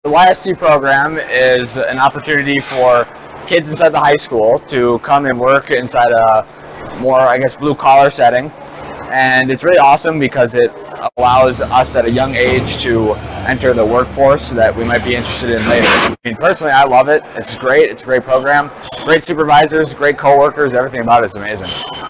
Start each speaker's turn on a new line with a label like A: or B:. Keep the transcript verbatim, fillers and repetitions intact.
A: The Y S C program is an opportunity for kids inside the high school to come and work inside a more, I guess, blue-collar setting. And it's really awesome because it allows us at a young age to enter the workforce that we might be interested in later. I mean, personally, I love it. It's great. It's a great program. Great supervisors, great coworkers. Everything about it is amazing.